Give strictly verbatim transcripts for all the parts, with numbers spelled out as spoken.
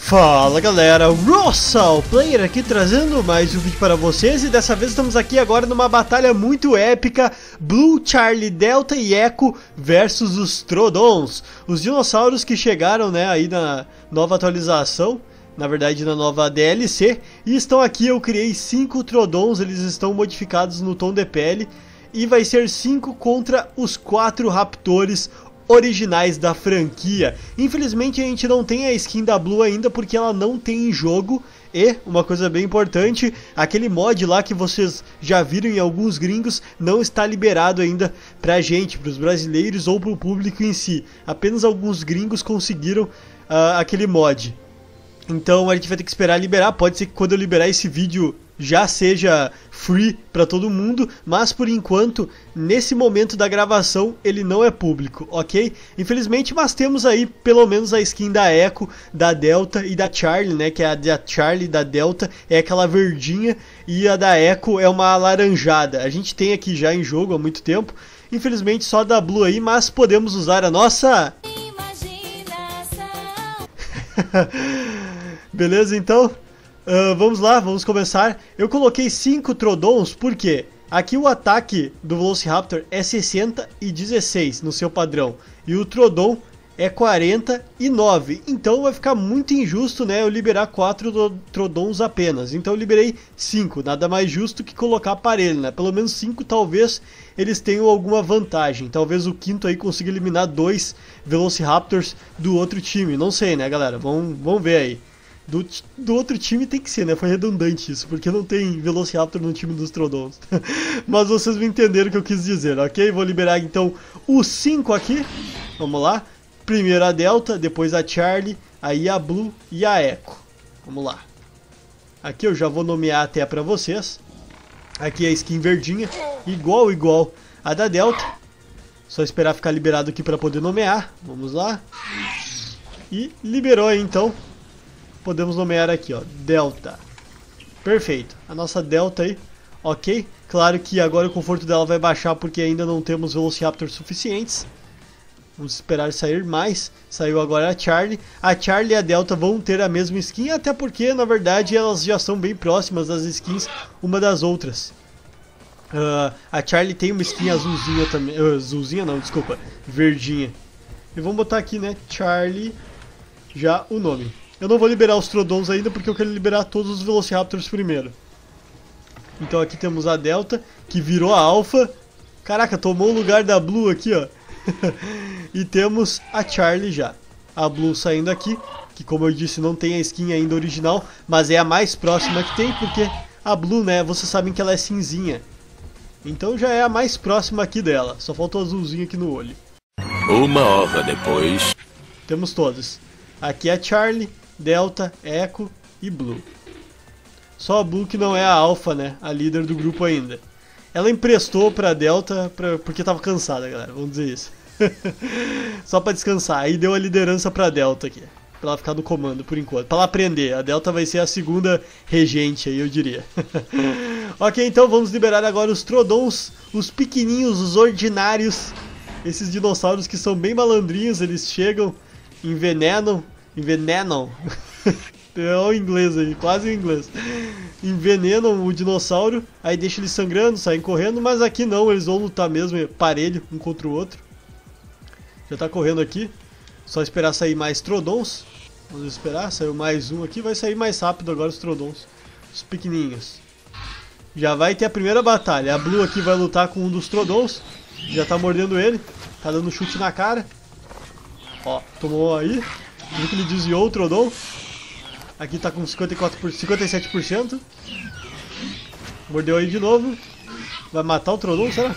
Fala galera, Russell Player aqui trazendo mais um vídeo para vocês e dessa vez estamos aqui agora numa batalha muito épica, Blue, Charlie, Delta e Echo versus os Troodons, os dinossauros que chegaram, né, aí na nova atualização, na verdade na nova D L C, e estão aqui. Eu criei cinco Troodons, eles estão modificados no tom de pele e vai ser cinco contra os quatro Raptores originais da franquia. Infelizmente a gente não tem a skin da Blue ainda porque ela não tem em jogo. E uma coisa bem importante, aquele mod lá que vocês já viram em alguns gringos não está liberado ainda pra gente, pros brasileiros ou pro público em si. Apenas alguns gringos conseguiram uh, aquele mod. Então a gente vai ter que esperar liberar. Pode ser que quando eu liberar esse vídeo já seja free para todo mundo, mas por enquanto, nesse momento da gravação, ele não é público, ok? Infelizmente, mas temos aí pelo menos a skin da Echo, da Delta e da Charlie, né? Que é a da Charlie, da Delta, é aquela verdinha, e a da Echo é uma alaranjada. A gente tem aqui já em jogo há muito tempo, infelizmente só da Blue aí, mas podemos usar a nossa... Beleza, então? Uh, vamos lá, vamos começar. Eu coloquei cinco Troodons porque aqui o ataque do Velociraptor é sessenta e dezesseis no seu padrão e o Troodon é quarenta e nove. Então vai ficar muito injusto, né, eu liberar quatro Troodons apenas. Então eu liberei cinco, nada mais justo que colocar aparelho, né? Pelo menos cinco talvez eles tenham alguma vantagem. Talvez o quinto aí consiga eliminar dois Velociraptors do outro time. Não sei, né, galera? Vamos, vamos ver aí. Do, do outro time tem que ser, né? Foi redundante isso, porque não tem Velociraptor no time dos Troodons. Mas vocês me entenderam o que eu quis dizer, ok? Vou liberar então os cinco aqui. Vamos lá. Primeiro a Delta, depois a Charlie, aí a Blue e a Echo. Vamos lá. Aqui eu já vou nomear até pra vocês. Aqui a skin verdinha, igual, igual a da Delta. Só esperar ficar liberado aqui pra poder nomear. Vamos lá. E liberou aí então. Podemos nomear aqui, ó, Delta. Perfeito. A nossa Delta aí, ok. Claro que agora o conforto dela vai baixar porque ainda não temos Velociraptors suficientes. Vamos esperar sair mais. Saiu agora a Charlie. A Charlie e a Delta vão ter a mesma skin, até porque, na verdade, elas já são bem próximas das skins uma das outras. Uh, a Charlie tem uma skin azulzinha também. Uh, azulzinha não, desculpa. Verdinha. E vamos botar aqui, né, Charlie, já o nome. Eu não vou liberar os Troodons ainda porque eu quero liberar todos os Velociraptors primeiro. Então aqui temos a Delta, que virou a Alpha. Caraca, tomou o lugar da Blue aqui, ó. E temos a Charlie já. A Blue saindo aqui, que como eu disse não tem a skin ainda original, mas é a mais próxima que tem, porque a Blue, né, vocês sabem que ela é cinzinha. Então já é a mais próxima aqui dela. Só falta o azulzinho aqui no olho. Uma hora depois. Temos todos. Aqui é a Charlie, Delta, Echo e Blue. Só a Blue que não é a Alpha, né? A líder do grupo ainda. Ela emprestou pra Delta pra, porque tava cansada, galera. Vamos dizer isso. Só pra descansar. Aí deu a liderança pra Delta aqui. Pra ela ficar no comando por enquanto. Pra ela aprender. A Delta vai ser a segunda regente aí, eu diria. Ok, então vamos liberar agora os Troodons. Os pequenininhos, os ordinários. Esses dinossauros que são bem malandrinhos. Eles chegam, envenenam. Envenenam. É o inglês aí, quase o inglês. Envenenam o dinossauro, aí deixa ele sangrando, saem correndo, mas aqui não, eles vão lutar mesmo, parelho, um contra o outro. Já tá correndo aqui, só esperar sair mais Troodons. Vamos esperar, saiu mais um aqui, vai sair mais rápido agora os Troodons, os pequenininhos. Já vai ter a primeira batalha, a Blue aqui vai lutar com um dos Troodons, já tá mordendo ele, tá dando chute na cara. Ó, tomou aí. Viu que ele desviou o Troodon. Aqui tá com cinquenta e quatro por cento, cinquenta e sete por cento. Mordeu aí de novo. Vai matar o Troodon, será?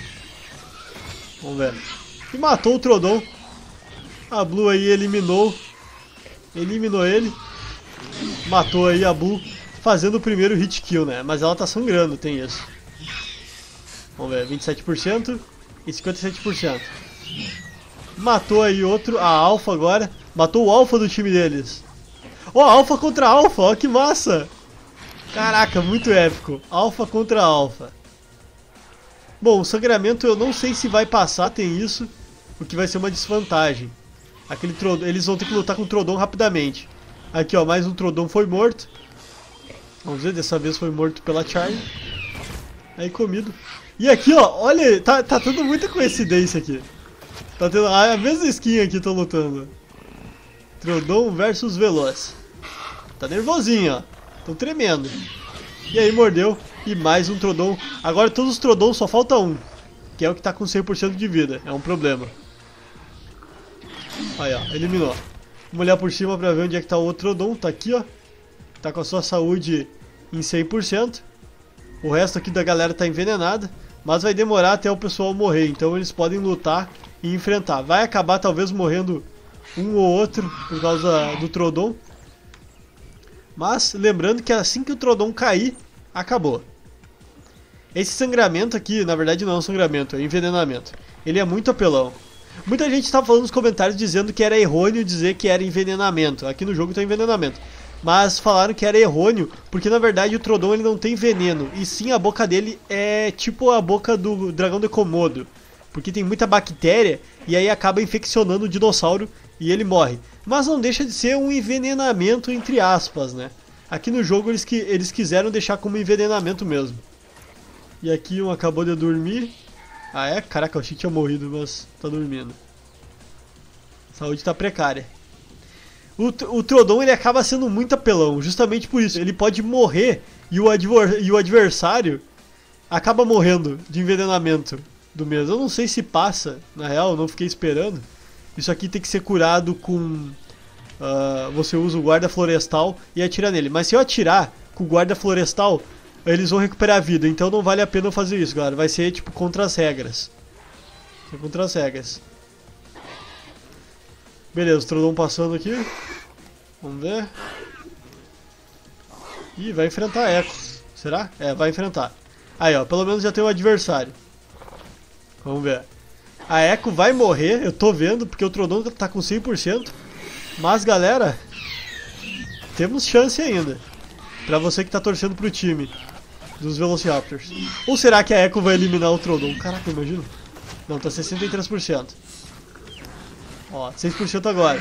Vamos ver. E matou o Troodon. A Blue aí eliminou. Eliminou ele. Matou aí a Blue. Fazendo o primeiro hit kill, né? Mas ela tá sangrando, tem isso. Vamos ver, vinte e sete por cento e cinquenta e sete por cento. Matou aí outro, a Alpha agora. Matou o Alpha do time deles. Ó, oh, Alpha contra Alpha, ó que massa. Caraca, muito épico. Alpha contra Alpha. Bom, o sangramento eu não sei se vai passar, tem isso. O que vai ser uma desvantagem. Aquele Troodon, eles vão ter que lutar com o Troodon rapidamente. Aqui, ó, mais um Troodon foi morto. Vamos ver, dessa vez foi morto pela Charlie. Aí, comido. E aqui, ó, olha, tá, tá tudo muita coincidência aqui. Tá tendo a mesma skin aqui, tô lutando. Troodon versus Veloz. Tá nervosinho, ó. Tão tremendo. E aí, mordeu. E mais um Troodon. Agora todos os Troodons só falta um. Que é o que tá com cem por cento de vida. É um problema. Aí, ó, eliminou. Vamos olhar por cima pra ver onde é que tá o outro Troodon. Tá aqui, ó. Tá com a sua saúde em cem por cento. O resto aqui da galera tá envenenada. Mas vai demorar até o pessoal morrer. Então eles podem lutar e enfrentar. Vai acabar talvez morrendo um ou outro por causa do Troodon. Mas lembrando que assim que o Troodon cair, acabou. Esse sangramento aqui, na verdade não é um sangramento, é um envenenamento. Ele é muito apelão. Muita gente estava falando nos comentários dizendo que era errôneo dizer que era envenenamento. Aqui no jogo tem envenenamento. Mas falaram que era errôneo porque na verdade o Troodon ele não tem veneno. E sim a boca dele é tipo a boca do dragão de Komodo. Porque tem muita bactéria e aí acaba infeccionando o dinossauro e ele morre. Mas não deixa de ser um envenenamento entre aspas, né? Aqui no jogo eles, que, eles quiseram deixar como envenenamento mesmo. E aqui um acabou de dormir. Ah é? Caraca, eu achei que tinha morrido, mas tá dormindo. Saúde tá precária. O, o Troodon ele acaba sendo muito apelão, justamente por isso. Ele pode morrer e o, adver, e o adversário acaba morrendo de envenenamento do mesmo. Eu não sei se passa, na real, eu não fiquei esperando. Isso aqui tem que ser curado com... Uh, você usa o guarda florestal e atira nele. Mas se eu atirar com o guarda florestal, eles vão recuperar a vida. Então não vale a pena eu fazer isso, galera. Vai ser tipo contra as regras. É contra as regras. Beleza, o Troodon passando aqui. Vamos ver. Ih, vai enfrentar a Echo. Será? É, vai enfrentar. Aí, ó, pelo menos já tem um adversário. Vamos ver. A Echo vai morrer, eu tô vendo, porque o Troodon tá com cem por cento. Mas, galera, temos chance ainda. Pra você que tá torcendo pro time dos Velociraptors. Ou será que a Echo vai eliminar o Troodon? Caraca, imagina. Não, tá sessenta e três por cento. Ó, seis por cento agora.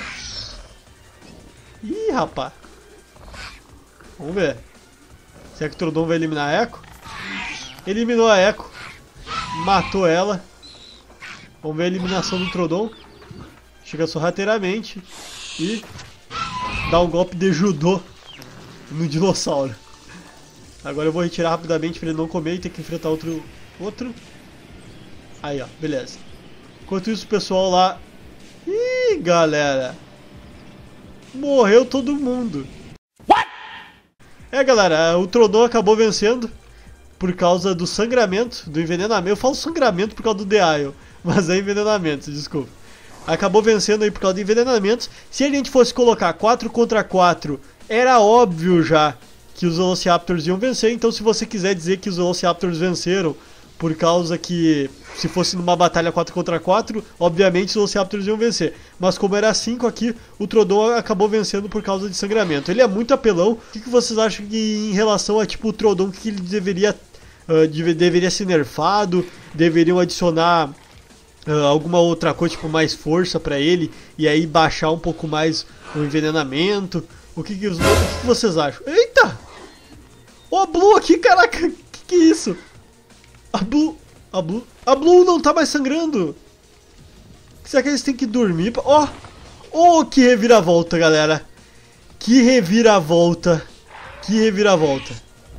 Ih, rapaz. Vamos ver. Será que o Troodon vai eliminar a Echo? Eliminou a Echo. Matou ela. Vamos ver a eliminação do Troodon. Chega sorrateiramente. E dá um golpe de judô no dinossauro. Agora eu vou retirar rapidamente para ele não comer e ter que enfrentar outro. Outro. Aí, ó. Beleza. Enquanto isso, o pessoal lá... Ih, galera. Morreu todo mundo. What? É, galera. O Troodon acabou vencendo por causa do sangramento, do envenenamento. Eu falo sangramento por causa do The Isle, mas é envenenamento, desculpa. Acabou vencendo aí por causa de envenenamentos. Se a gente fosse colocar quatro contra quatro, era óbvio já que os Velociraptors iam vencer. Então se você quiser dizer que os Velociraptors venceram por causa que se fosse numa batalha quatro contra quatro, obviamente os Velociraptors iam vencer. Mas como era cinco aqui, o Troodon acabou vencendo por causa de sangramento. Ele é muito apelão. O que, que vocês acham que em relação a tipo o Troodon, que ele deveria, uh, deve, deveria ser nerfado? Deveriam adicionar... Uh, alguma outra coisa, tipo mais força pra ele, e aí baixar um pouco mais o envenenamento? O que, que, os, o que, que vocês acham? Eita! Ó, a Blue aqui, caraca! Que que é isso? A Blue... A Blue... A Blue não tá mais sangrando! Será que eles têm que dormir? Ó! Oh, oh, que reviravolta, galera! Que reviravolta! Que reviravolta!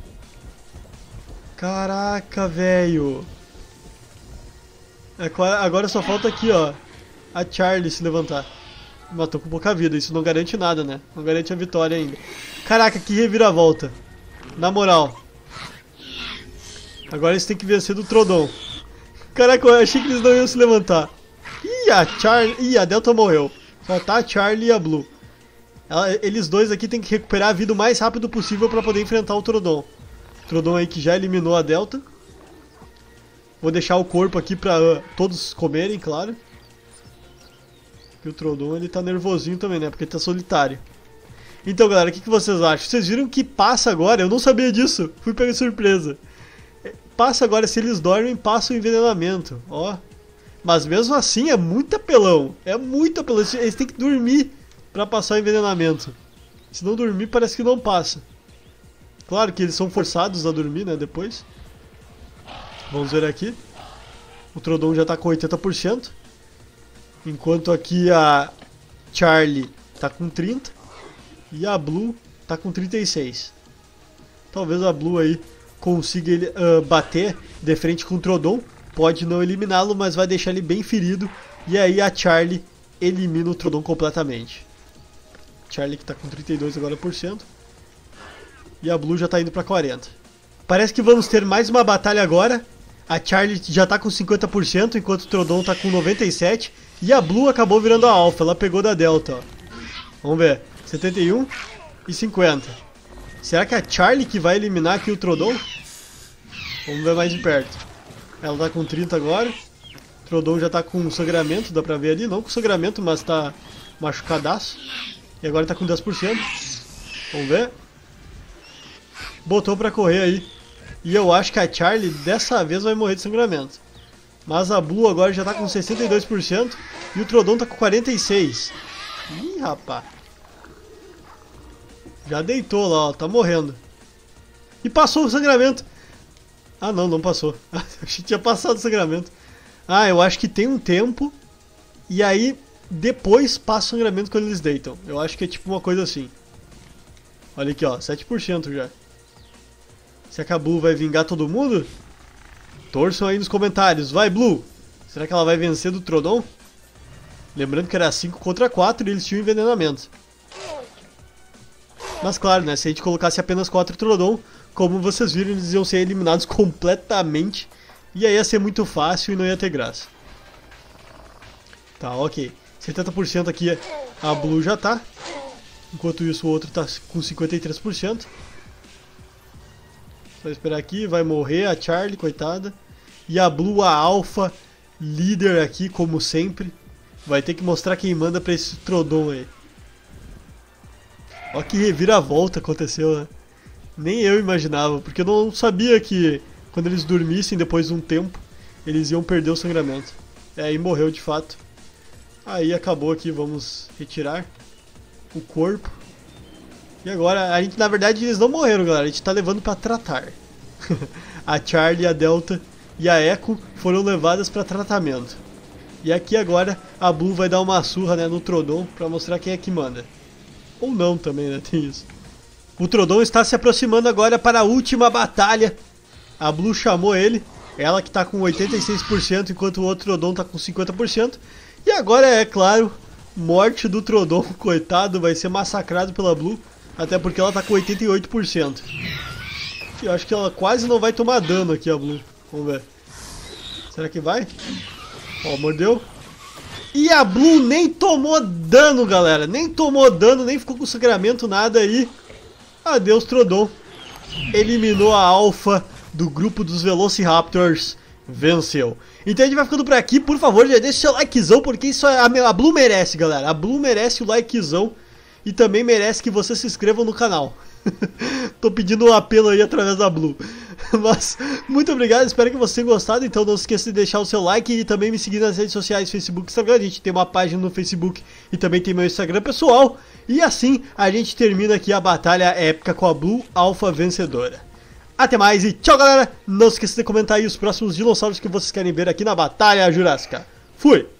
Caraca, velho! Agora só falta aqui, ó, a Charlie se levantar. Matou com pouca vida, isso não garante nada, né? Não garante a vitória ainda. Caraca, que reviravolta. Na moral. Agora eles têm que vencer do Troodon. Caraca, eu achei que eles não iam se levantar. Ih, a Charlie... Ih, a Delta morreu. Só tá a Charlie e a Blue. Ela, eles dois aqui tem que recuperar a vida o mais rápido possível pra poder enfrentar o Troodon. O Troodon aí que já eliminou a Delta. Vou deixar o corpo aqui pra uh, todos comerem, claro. Porque o Troodon ele tá nervosinho também, né? Porque ele tá solitário. Então, galera, o que, que vocês acham? Vocês viram que passa agora? Eu não sabia disso. Fui pego de surpresa. Passa agora, se eles dormem, passa o envenenamento. Ó. Mas mesmo assim é muito apelão. É muito apelão. Eles têm que dormir pra passar o envenenamento. Se não dormir, parece que não passa. Claro que eles são forçados a dormir, né, depois. Vamos ver aqui. O Troodon já tá com oitenta por cento. Enquanto aqui a Charlie tá com trinta por cento. E a Blue tá com trinta e seis por cento. Talvez a Blue aí consiga ele, uh, bater de frente com o Troodon. Pode não eliminá-lo, mas vai deixar ele bem ferido. E aí a Charlie elimina o Troodon completamente. Charlie que tá com trinta e dois agora por cento. E a Blue já tá indo pra quarenta. Parece que vamos ter mais uma batalha agora. A Charlie já tá com cinquenta por cento, enquanto o Troodon tá com noventa e sete por cento. E a Blue acabou virando a Alpha, ela pegou da Delta, ó. Vamos ver, setenta e um e cinquenta. Será que é a Charlie que vai eliminar aqui o Troodon? Vamos ver mais de perto. Ela tá com trinta agora. O Troodon já tá com sangramento, dá pra ver ali. Não com sangramento, mas tá machucadaço. E agora tá com dez por cento. Vamos ver. Botou pra correr aí. E eu acho que a Charlie dessa vez vai morrer de sangramento. Mas a Blue agora já tá com sessenta e dois por cento. E o Troodon tá com quarenta e seis por cento. Ih, rapaz. Já deitou lá, ó. Tá morrendo. E passou o sangramento. Ah, não, não passou. Achei que tinha passado o sangramento. Ah, eu acho que tem um tempo. E aí, depois passa o sangramento quando eles deitam. Eu acho que é tipo uma coisa assim. Olha aqui, ó. sete por cento já. Será que a Blue vai vingar todo mundo? Torçam aí nos comentários. Vai, Blue! Será que ela vai vencer do Troodon? Lembrando que era cinco contra quatro e eles tinham envenenamento. Mas claro, né? Se a gente colocasse apenas quatro Troodon, como vocês viram, eles iam ser eliminados completamente. E aí ia ser muito fácil e não ia ter graça. Tá, ok. setenta por cento aqui a Blue já tá. Enquanto isso o outro tá com cinquenta e três por cento. Só esperar aqui, vai morrer a Charlie, coitada. E a Blue, a Alpha, líder aqui, como sempre. Vai ter que mostrar quem manda pra esse Troodon aí. Olha que reviravolta aconteceu, né? Nem eu imaginava, porque eu não sabia que quando eles dormissem depois de um tempo, eles iam perder o sangramento. É, aí morreu de fato. Aí acabou aqui, vamos retirar o corpo. E agora, a gente, na verdade, eles não morreram, galera. A gente tá levando pra tratar. A Charlie, a Delta e a Echo foram levadas pra tratamento. E aqui agora, a Blue vai dar uma surra, né, no Troodon pra mostrar quem é que manda. Ou não também, né, tem isso. O Troodon está se aproximando agora para a última batalha. A Blue chamou ele. Ela que tá com oitenta e seis por cento, enquanto o outro Troodon tá com cinquenta por cento. E agora, é claro, morte do Troodon, coitado, vai ser massacrado pela Blue. Até porque ela tá com oitenta e oito por cento. Eu acho que ela quase não vai tomar dano aqui, a Blue. Vamos ver. Será que vai? Ó, mordeu. E a Blue nem tomou dano, galera. Nem tomou dano, nem ficou com sangramento, nada aí. Adeus, Troodon. Eliminou a Alpha do grupo dos Velociraptors. Venceu. Então a gente vai ficando por aqui. Por favor, já deixa seu likezão, porque isso é, a Blue merece, galera. A Blue merece o likezão. E também merece que vocês se inscrevam no canal. Tô pedindo um apelo aí através da Blue. Mas, muito obrigado, espero que vocês tenham gostado. Então não se esqueça de deixar o seu like e também me seguir nas redes sociais, Facebook e Instagram. A gente tem uma página no Facebook e também tem meu Instagram pessoal. E assim a gente termina aqui a batalha épica com a Blue Alpha vencedora. Até mais e tchau, galera. Não se esqueça de comentar aí os próximos dinossauros que vocês querem ver aqui na Batalha Jurássica. Fui!